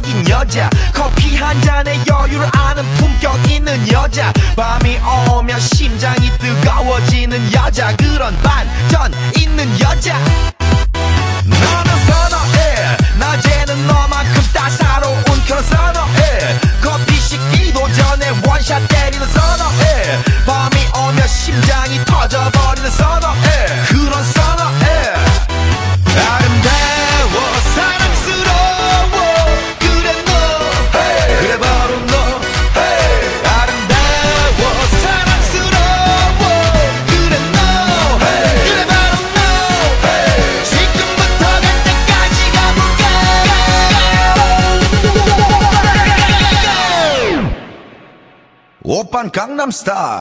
매력적인 여자, 커피 한 잔에 여유를 아는 품격 있는 여자, 밤이 오면 심장이 뜨거워지는 여자, 그런 반전 있는 여자. 너는 선호해, 낮에는 너만큼 따사로운 그런 선호해, 커피 식기도 전에 원샷 때리는 선호해, 밤이 오면 심장이 터져버리는 선호해, 그런 선호해. 아름다워 사랑스러워 그래 너, hey. 그래 바로 너, hey. 아름다워 사랑스러워 그래 너, hey. 그래 바로 너, hey. 지금부터 갈 때까지 가볼까. 오빤 강남스타일.